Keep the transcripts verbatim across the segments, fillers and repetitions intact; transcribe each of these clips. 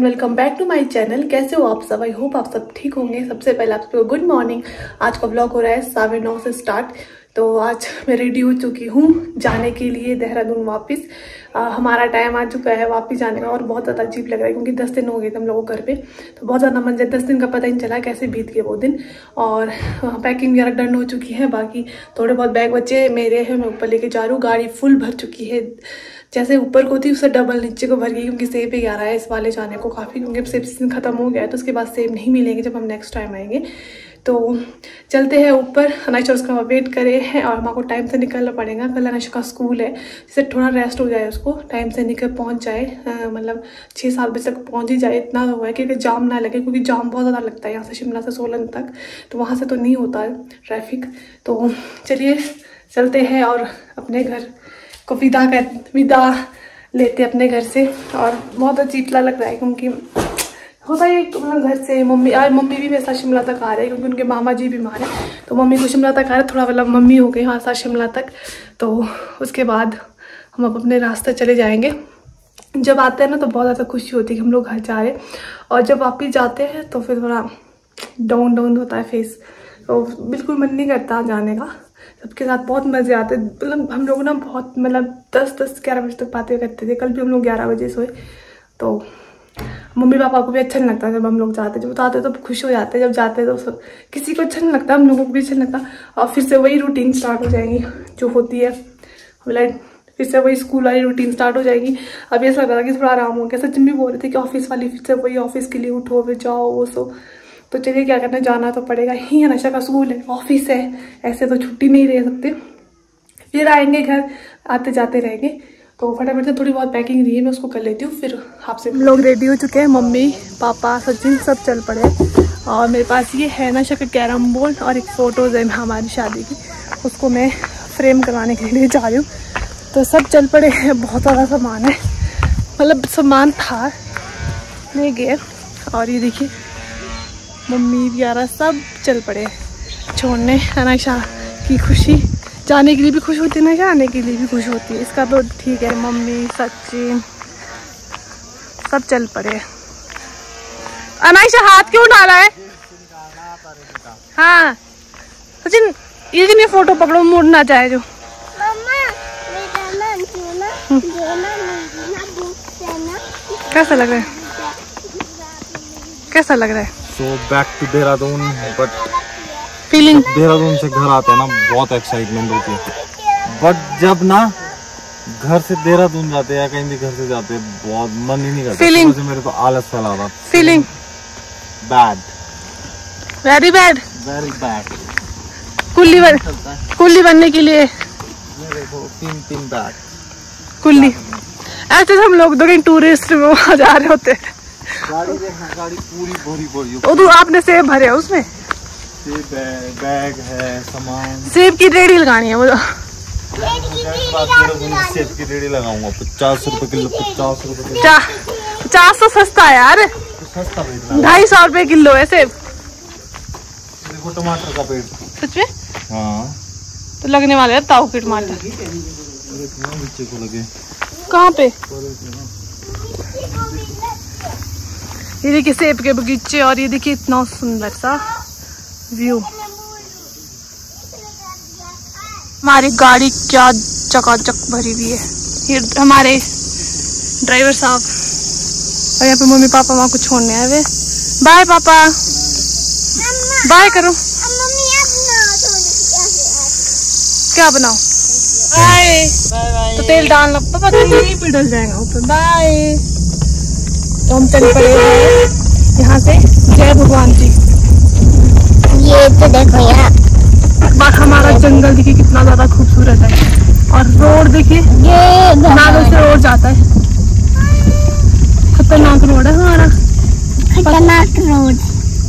Welcome back to my channel. कैसे हो आप सब? आई होप आप सब ठीक होंगे। सबसे पहले आप सबको गुड मॉर्निंग। आज का व्लॉग हो रहा है साढ़े नौ से स्टार्ट। तो आज मैं रेडी हो चुकी हूँ जाने के लिए देहरादून वापस। आ, हमारा टाइम आ चुका है वापस जाने का और बहुत ज़्यादा अजीब लग रहा है क्योंकि दस दिन हो गए थे हम लोगों को घर पे। तो बहुत ज़्यादा मन, दस दिन का पता ही नहीं चला कैसे बीत गए वो दिन। और पैकिंग वगैरह डन हो चुकी है। बाकी थोड़े बहुत बैग बच्चे मेरे हैं, मैं ऊपर लेके जा रही हूँ। गाड़ी फुल भर चुकी है, जैसे ऊपर को थी उससे डबल नीचे को भर गई क्योंकि सेब ही आ रहा है इस वाले जाने को काफ़ी, क्योंकि अब सेब सीजन खत्म हो गया है तो उसके बाद सेब नहीं मिलेंगे जब हम नेक्स्ट टाइम आएंगे। तो चलते हैं ऊपर। अनाइशा उसका वेट करे हैं और हमारे को टाइम से निकलना पड़ेगा। कल अनाइशा का स्कूल है, जिससे थोड़ा रेस्ट हो जाए, उसको टाइम से निकल पहुंच जाए, मतलब छः सात बजे तक पहुंच ही जाए। इतना हुआ है कि जाम ना लगे क्योंकि जाम बहुत ज़्यादा लगता है यहाँ से शिमला से सोलन तक, तो वहाँ से तो नहीं होता है ट्रैफिक। तो चलिए चलते हैं और अपने घर को विदा कर विदा लेते अपने घर से। और बहुत अजीब लग रहा है क्योंकि होता है तो मतलब घर से मम्मी आज मम्मी भी मेरे साथ शिमला तक आ रहे हैं क्योंकि उनके मामा जी बीमार हैं, तो मम्मी को शिमला तक आ रहे हैं। थोड़ा मतलब मम्मी हो गई हाँ साथ शिमला तक। तो उसके बाद हम अब अपने रास्ते चले जाएंगे। जब आते हैं ना तो बहुत ज़्यादा खुशी होती है कि हम लोग घर जा रहे हैं, और जब वापिस जाते हैं तो फिर थोड़ा डाउन डाउन होता है फेस, तो बिल्कुल मन नहीं करता जाने का। सबके साथ बहुत मज़े आते, मतलब हम लोग ना बहुत मतलब दस दस ग्यारह बजे तक बातें करते थे। कल भी हम लोग ग्यारह बजे सोए। तो मम्मी पापा को भी अच्छा नहीं लगता जब हम लोग जाते, जब आते तो खुश हो जाते, जब जाते तो सब किसी को अच्छा नहीं लगता, हम लोगों को भी अच्छा नहीं लगता। और फिर से वही रूटीन स्टार्ट हो जाएगी जो होती है, मतलब फिर से वही स्कूल वाली रूटीन स्टार्ट हो जाएगी। अब ऐसा लग रहा है कि थोड़ा आराम हो गया। सचिन भी बोल रहे थे कि ऑफिस वाली फिर से वही ऑफिस के लिए उठो फिर जाओ वो सो। तो चलिए क्या करना, जाना तो पड़ेगा ही। अनाइशा का स्कूल है, ऑफिस है, ऐसे तो छुट्टी नहीं रह सकते। फिर आएंगे घर, आते जाते रहेंगे। तो फटाफट से थोड़ी बहुत पैकिंग रही है, मैं उसको कर लेती हूँ। फिर आपसे लोग रेडी हो चुके हैं, मम्मी पापा सचिन सब चल पड़े। और मेरे पास ये है अनाइशा का कैरम बोर्ड और एक फ़ोटोज़ है हमारी शादी की, उसको मैं फ्रेम करवाने के लिए जा रही हूँ। तो सब चल पड़े हैं, बहुत ज़्यादा सामान है, मतलब सामान था ले गए। और ये देखिए मम्मी वगैरह सब चल पड़े छोड़ने। अनाइशा की खुशी, जाने के लिए भी खुश होती है ना, जाने के लिए भी खुश होती है, इसका तो ठीक है। मम्मी सचिन सब चल पड़े। अनाइशा हाथ क्यों डाला है? हाँ सचिन ये नहीं फोटो पकड़ो, मुड़ ना जाए जो। कैसा लग रहा है? कैसा लग रहा है? So back to Dehradun, but feeling Dehradun से घर आते हैं ना बहुत एक्साइटमेंट होती है, बट जब ना घर से देहरादून जाते हैं या कहीं भी घर से जाते हैं बहुत मन ही नहीं करता। फीलिंग से मेरे तो आलस फैला था। Feeling bad, very bad, very bad. कुल्ली बन कुल्ली बनने के लिए मेरे को तीन तीन बैग कुल्ली। ऐसे हम लोग दो कहीं टूरिस्ट में वहाँ जा रहे होते हैं। गाड़ी देखना, गाड़ी पूरी भरी भरी। वो तो आपने सेब भरे उसमें? सेब है, बैग है, सामान। सेब की रेडी लगानी है वो तो। सेब की रेडी लगाऊंगा पचास रुपए किलो। पचास रुपए पचास तो सस्ता है यार, सस्ता बेचना। ढाई सौ रुपए किलो है सेब। देखो टमाटर का पेड़ सच में? हाँ तो लगने वाले है ताऊ के टमाटर। नीचे को लगे कहाँ पे? ये देखिए सेब के बगीचे, और ये देखिए इतना सुंदर सा व्यू। हमारी गाड़ी क्या चकाचक भरी हुई है। ये हमारे ड्राइवर साहब, और यहाँ पे मम्मी पापा वहाँ को छोड़ने आए हुए। बाय पापा, बाय करो। क्या बनाओ? बाय। तो तेल डालना पापा, यहीं पे डल जाएगा ऊपर। बाय। तो हम चल पड़े हैं यहाँ से। जय भगवान जी। ये तो देखो यार, बात हमारा जंगल देखिए कितना ज्यादा खूबसूरत है, और रोड देखिए नालों से रोड जाता है। खतरनाक रोड है हमारा, खतरनाक रोड।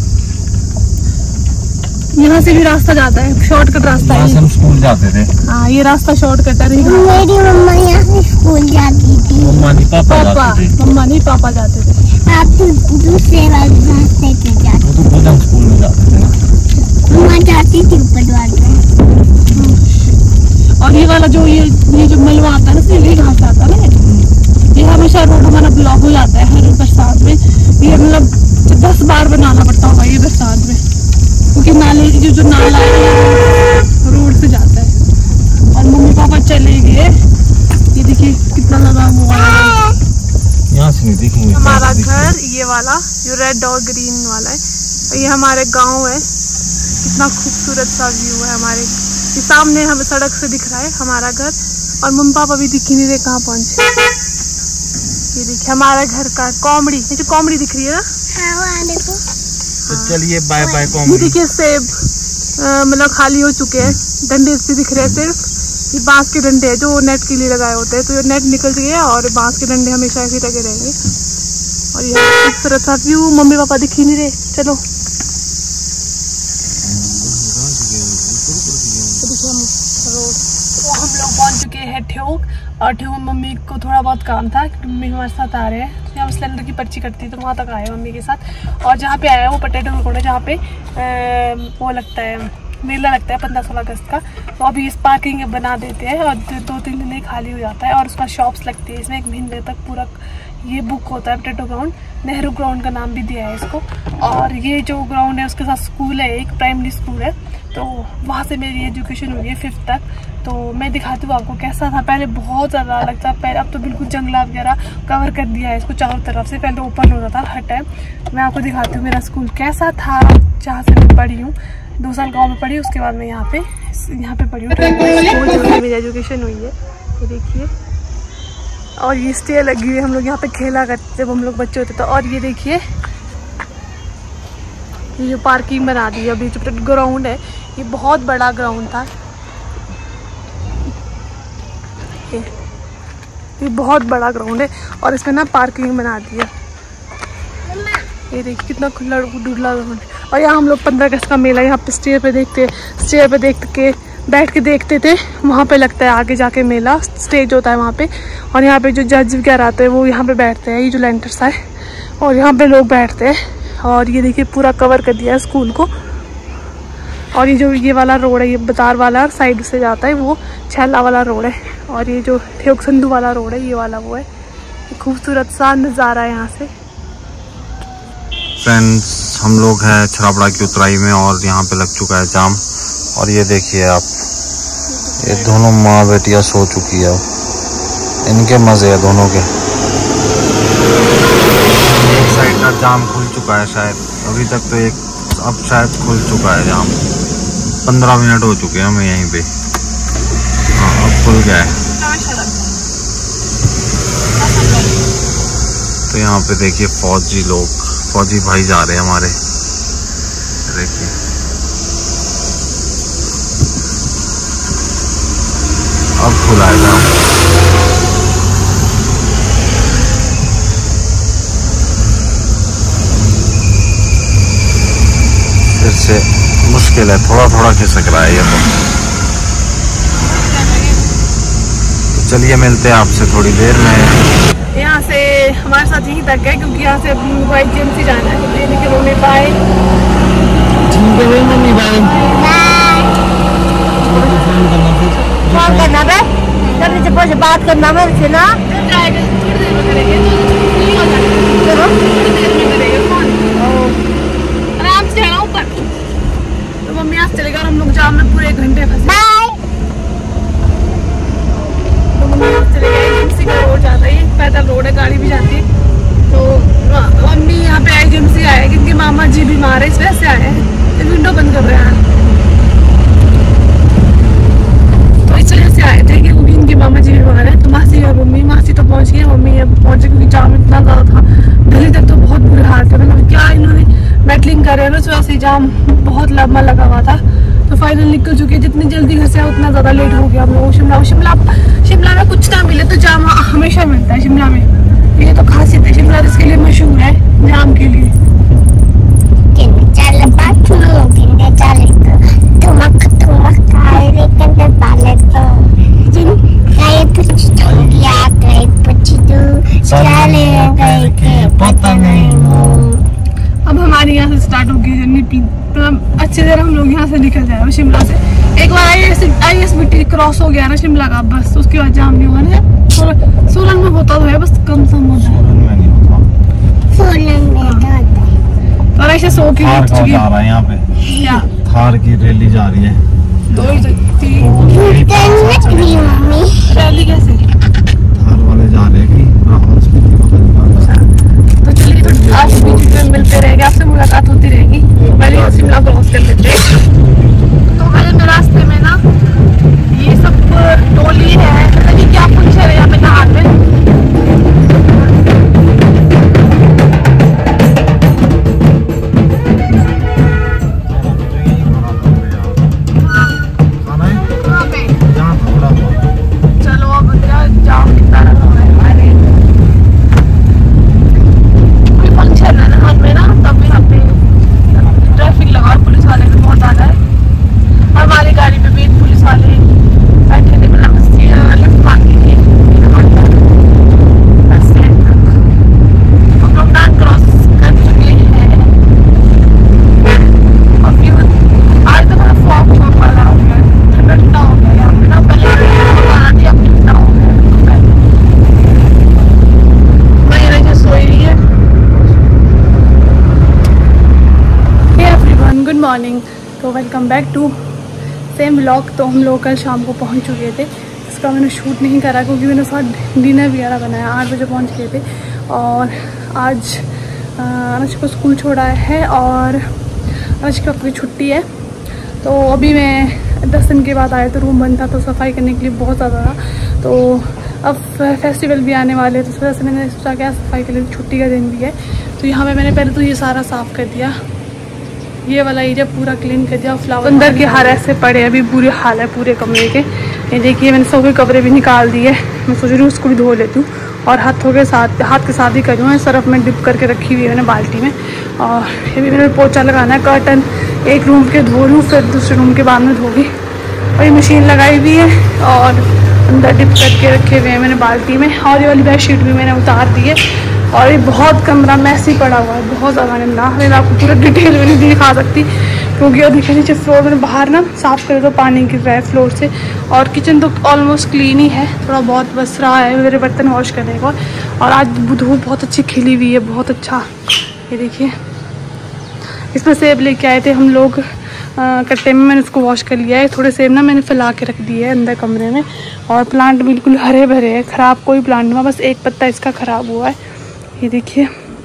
यहाँ से भी रास्ता जाता है, शॉर्टकट रास्ता है। हम स्कूल जाते थे। हाँ ये रास्ता शॉर्टकट है। मेरी मम्मा यहाँ से स्कूल जाती थी। मम्मा नहीं पापा जाते थे। मम्मा नहीं पापा जाते थे। आप तो दूसरे रास्ते पे जाते। वो तो खुद हम स्कूल में जाते थे ना। मम्मा जाती थी ऊपर वाले। और ये वाला जो ये ये जो मलवा आता है ना, ये घास आता है ना, ये हमेशा रोड हमारा ब्लॉक हो जाता है हर बरसात में। ये मतलब दस बार बनाना पड़ता होगा ये बरसात में, क्योंकि नाले जो जो नाला है रोड से जाता है। और मम्मी पापा चले गए, ये देखिए कितना लगा हुआ है। यहाँ से नहीं दिखेंगे हमारा घर ये वाला जो रेड और ग्रीन वाला है, और ये हमारे गांव है। कितना खूबसूरत सा व्यू है हमारे, ये सामने हमें सड़क से दिख रहा है हमारा घर। और मम्मी पापा भी दिख ही नहीं रहे कहाँ पहुँचे। ये देखिए हमारा घर का कॉमेडी, ये जो कॉमेडी दिख रही है ना। हाँ, देखो। तो चलिए बाय बाय ये कॉमेडी। देखिए सेब मतलब खाली हो चुके हैं, डंडे से दिख रहे हैं सिर्फ। ये बांस के डंडे हैं जो नेट के लिए लगाए होते हैं, तो ये नेट निकल गए और बांस के डंडे हमेशा ऐसे लगे रहेंगे। और ये खूबसूरत सा व्यू, मम्मी पापा दिख ही नहीं रहे। चलो हम लोग पहुंच चुके हैं ठेऊक, और ठेऊक में मम्मी को थोड़ा बहुत काम था क्योंकि मम्मी हमारे साथ आ रहे हैं। यहाँ सिलेंडर की पर्ची कटती है तो वहाँ तक आए मम्मी के साथ। और जहाँ पे आया वो पटेटो पकौड़े, जहाँ पे आ, वो लगता है मेला लगता है पंद्रह सोलह अगस्त का, तो अभी इस पार्किंग बना देते हैं और दो तीन दिन खाली हो जाता है। और उसका शॉप्स लगती है, इसमें एक महीने तक पूरा ये बुक होता है। पटेटो ग्राउंड, नेहरू ग्राउंड का नाम भी दिया है इसको। और ये जो ग्राउंड है उसके साथ स्कूल है, एक प्राइमरी स्कूल है, तो वहाँ से मेरी एजुकेशन हुई है फिफ्थ तक। तो मैं दिखाती हूँ आपको कैसा था पहले, बहुत ज़्यादा अलग था पहले। अब तो बिल्कुल जंगला वगैरह कवर कर दिया है इसको चारों तरफ से, पहले ओपन हो रहा था हर टाइम। मैं आपको दिखाती हूँ मेरा स्कूल कैसा था जहाँ से मैं पढ़ी हूँ। दो साल गाँव में पढ़ी, उसके बाद मैं यहाँ पे यहाँ पे पढ़ी हूँ स्कूल जो मेरी एजुकेशन हुई है। ये देखिए, और ये स्टे लगी हुई है, हम लोग यहाँ पे खेला करते जब हम लोग बच्चे होते थे। और ये देखिए ये जो पार्किंग बना दी है अभी, जो ग्राउंड है ये बहुत बड़ा ग्राउंड था, ये, ये बहुत बड़ा ग्राउंड है और इसमें ना पार्किंग बना दी है। ये देखिए कितना खुला डुडला ग्राउंड है। और यहाँ हम लोग पंद्रह अगस्त का मेला यहाँ पे स्टेयर पे देखते स्टेयर पे देख के बैठ के देखते थे। वहाँ पे लगता है आगे जाके मेला, स्टेज होता है वहाँ पे। और यहाँ पे जो जज वगैरह आते हैं वो यहाँ पे बैठते हैं, ये जो लेंटर्स है, और यहाँ पे लोग बैठते हैं। और ये देखिए पूरा कवर कर दिया है स्कूल को। और ये जो ये वाला रोड है, ये बतार वाला साइड से जाता है, वो छैला वाला रोड है। और ये जो ठेऊक संधू वाला रोड है, ये वाला वो है। खूबसूरत सा नज़ारा है यहाँ से। फ्रेंड्स, हम लोग हैं छराबड़ा की उतराई में और यहाँ पे लग चुका है जाम। और ये देखिए आप, ये दोनों माँ बेटियाँ सो चुकी है, इनके मजे है दोनों के। एक साइड का जाम खुल चुका है शायद, अभी तक तो एक, अब शायद खुल चुका है जाम। पंद्रह मिनट हो चुके हैं हमें यहीं पे। हाँ, अब खुल गया है। तो यहाँ पे देखिए फौजी लोग, फौजी भाई जा रहे हैं हमारे, देखिए अब खुला है जाम। फिर से मुश्किल है, थोड़ा थोड़ा खिसक रहा है ये तो। तो चलिए मिलते हैं आपसे थोड़ी देर में। यहाँ से हमारे साथ यहीं तक है क्योंकि यहाँ से मोबाइल जिम से जाना है, लेकिन मम्मी बाय ठीक है मम्मी बाय। फोन करना बे, तब से पहले बात करना मेरे से ना। जाएगा थोड़ी देर में करेंगे, चलो थोड़ी देर में करेंगे फोन, आराम से जाना ऊपर। तो मम्मी आज चलेगा और हम लोग जाम में पूरे एक घंटे फंसे। बाय। तो मम्मी आज चलेगा, एजेंसी का रोड जाता है, पैदल रोड है, गाड़ी भी जाती है। तो मम्मी यहाँ पे एजेंसी आए क्योंकि मामा जी बीमार है, इस वजह से आए हैं। तो विंडो बंद कर रहे हैं, तो इस वजह से आए थे क्योंकि इनके मामा जी बीमार है। तो मासी और मम्मी, मासी तो पहुँच गई, मम्मी अब पहुँचे क्योंकि जाम इतना ज़्यादा था। दिल्ली तक तो बहुत बुरे हाल थे, मतलब क्या इन्होंने मेटलिंग कर रहे हैं ना, तो वैसे जाम बहुत लंबा लगा हुआ था। तो फाइनल निकल चुके हैं, जितनी जल्दी घर से उतना ज़्यादा लेट हो गया हम लोग। शिमला शिमला शिमला में कुछ ना मिले तो जाम हमेशा मिलता है शिमला में, ये तो खासियत है। शिमला इसके लिए मशहूर है, जाम के लिए। अब हमारी यहाँ से स्टार्ट होगी जर्नी, मतलब अच्छी तरह हम लोग यहाँ से निकल जाए शिमला से। एक बार I S I S B T cross हो गया ना शिमला का, बस उसके बाद जाम नहीं होगा ना। सोलन सोलन में होता तो है, बस कम सम होता है। सोलन में नहीं होता, सोलन में होता है। और ऐसे सो के थार का जा रहा है यहाँ पे, क्या थार की रैली जा रही है। दो ही तीन मम्मी रैली कैसे? थार वाले जा रहे हैं कि तो चलिए, तो आज बीच में मिलते रहेंगे, आपसे मुलाकात होती रहेगी। पहले शिमला क्रॉस कर लेते हैं। तो पहले मैं रास्ते में ना ये सब टोली है, पता नहीं क्या फंक्शन है यहाँ पे नहार में। चलो अब जाओ कितना हमारे कोई फंक्शन है ना में ना, तब यहाँ पे ट्रैफिक लगा और पुलिस वाले भी बहुत ज्यादा है। और हमारी गाड़ी पे भी पुलिस वाले बैठे थे, मतलब लिफ्ट मांगी थी। हम लोग नान क्रॉस कर चुके हैं। और फिर आज तो बड़ा फॉग फॉग वाला हो गया, ठंडा ठंडा हो गया यहाँ पे ना। पहले आधी अब ठंडा हो गया। मैं नीचे सोई रही है। Hey everyone, good morning. तो welcome back to same vlog. तो हम लोग कल शाम को पहुंच चुके थे, इसका मैंने शूट नहीं करा क्योंकि मैंने साथ डिनर वगैरह बनाया। आठ बजे पहुंच गए थे और आज अनुष्का को स्कूल छोड़ा है और अनुष्का की छुट्टी है। तो अभी मैं दस दिन के बाद आया, तो रूम बंद था, तो सफाई करने के लिए बहुत ज़्यादा था। तो अब फेस्टिवल भी आने वाले, तो इस वजह से मैंने सोचा क्या सफाई के लिए छुट्टी का दिन भी है। तो यहाँ पे मैंने पहले तो ये सारा साफ़ कर दिया, ये वाला एरिया पूरा क्लीन कर दिया। फ्लावर अंदर के हार ऐसे पड़े, अभी बुरे हाल है पूरे कमरे के। ये देखिए, मैंने सब कपड़े भी निकाल दिए। मैं सोच रही हूँ उसको भी धो लेती हूँ और हाथों के साथ हाथ के साथ ही करूँ। सरफ में डिप करके रखी हुई है मैंने बाल्टी में। और ये भी मैंने पोछा लगाना है। कर्टन एक रूम के धो लूँ, फिर दूसरे रूम के बाद में धोगी। और ये मशीन लगाई हुई है और अंदर डिप करके रखे हुए हैं मैंने बाल्टी में। और ये वाली बेड शीट भी मैंने उतार दी है। और ये बहुत कमरा मैसी पड़ा हुआ है, बहुत ज़्यादा गंदा। मैं आपको पूरा डिटेल में नहीं दिखा सकती क्योंकि और देखिए नीचे फ्लोर में बाहर ना साफ़ करे तो पानी गिर रहा है फ्लोर से। और किचन तो ऑलमोस्ट क्लीन ही है, थोड़ा बहुत बस रहा है मेरे बर्तन वॉश करने को। और आज धूप बहुत अच्छी खिली हुई है, बहुत अच्छा। ये देखिए, इसमें सेब लेके आए थे हम लोग कट्टे में, मैंने उसको वॉश कर लिया है। थोड़े सेब ना मैंने फैला के रख दिए है अंदर कमरे में। और प्लांट बिल्कुल हरे भरे हैं, ख़राब कोई प्लांट में, बस एक पत्ता इसका ख़राब हुआ है। ये देखिए,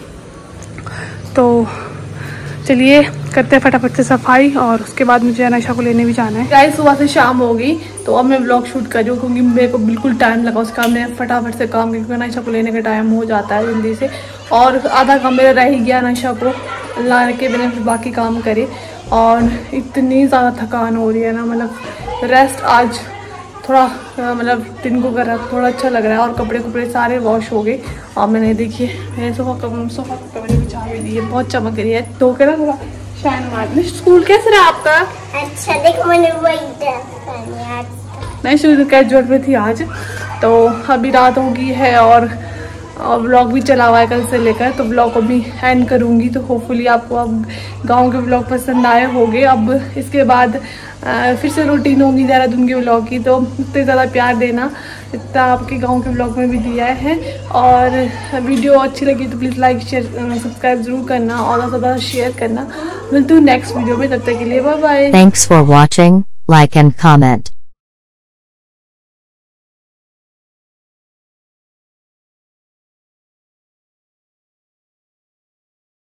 तो चलिए करते हैं फटाफट से सफाई और उसके बाद मुझे अनायशा को लेने भी जाना है। गाइस सुबह से शाम हो गई, तो अब मैं व्लॉग शूट कर रही हूँ क्योंकि मेरे को बिल्कुल टाइम लगा उसका। हमने फटाफट से काम क्योंकि अनायशा को लेने का टाइम हो जाता है जल्दी से। और आधा काम मेरा रह ही गया अनायशा को ला के, मैंने फिर बाकी काम करे। और इतनी ज़्यादा थकान हो रही है ना, मतलब रेस्ट आज थोड़ा मतलब दिन को कर रहा है, थोड़ा अच्छा लग रहा है। और कपड़े कपड़े सारे वॉश हो गए। और मैंने देखिए मैंने सोफा कपड़े सोफा कपड़े बिछा भी दिए, बहुत चमक रही है। तो के ना थोड़ा शाइन मार। स्कूल कैसे रहा आपका? अच्छा, देखो मैंने वही ड्रेस नहीं, शुरू कैजुअल में थी आज। तो अभी रात होगी है और व्लॉग भी चला हुआ है कल से लेकर, तो व्लॉग को भी एंड करूँगी। तो होपफुली आपको अब गांव के व्लॉग पसंद आए होंगे। अब इसके बाद आ, फिर से रूटीन होगी देहरादून के व्लॉग की, तो इतने ज़्यादा प्यार देना इतना आपके गांव के व्लॉग में भी दिया है। और वीडियो अच्छी लगी तो प्लीज़ लाइक शेयर सब्सक्राइब जरूर करना और ज़्यादा ज़्यादा शेयर करना। मिलती हूँ नेक्स्ट वीडियो में, तब तक के लिए bye bye. Thanks for watching, like and comment.